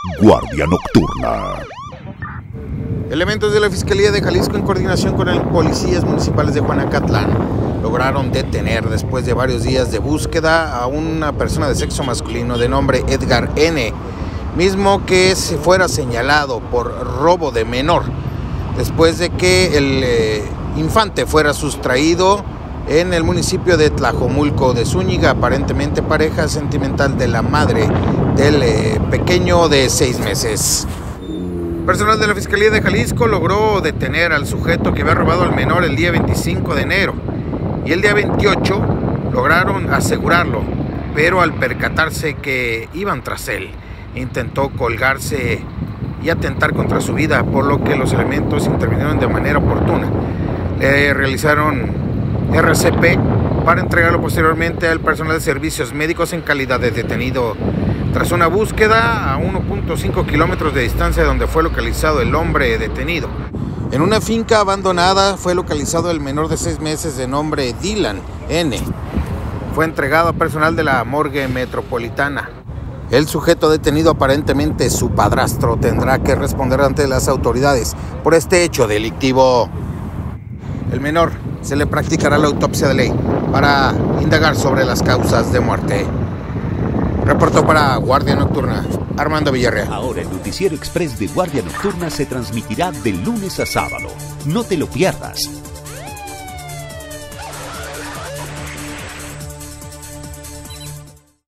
Guardia Nocturna. Elementos de la Fiscalía de Jalisco, en coordinación con el policías municipales de Juanacatlán, lograron detener después de varios días de búsqueda a una persona de sexo masculino de nombre Edgar N., mismo que se fuera señalado por robo de menor, después de que el infante fuera sustraído en el municipio de Tlajomulco de Zúñiga, aparentemente pareja sentimental de la madre del pequeño de 6 meses. Personal de la Fiscalía de Jalisco logró detener al sujeto que había robado al menor el día 25 de enero y el día 28 lograron asegurarlo, pero al percatarse que iban tras él, intentó colgarse y atentar contra su vida, por lo que los elementos intervinieron de manera oportuna. Le realizaron RCP para entregarlo posteriormente al personal de servicios médicos en calidad de detenido. Tras una búsqueda a 1.5 kilómetros de distancia de donde fue localizado el hombre detenido, en una finca abandonada fue localizado el menor de 6 meses de nombre Dylan N. Fue entregado a personal de la morgue metropolitana. El sujeto detenido, aparentemente su padrastro, tendrá que responder ante las autoridades por este hecho delictivo. El menor se le practicará la autopsia de ley para indagar sobre las causas de muerte. Reportó para Guardia Nocturna, Armando Villarreal. Ahora el Noticiero Express de Guardia Nocturna se transmitirá de lunes a sábado. No te lo pierdas.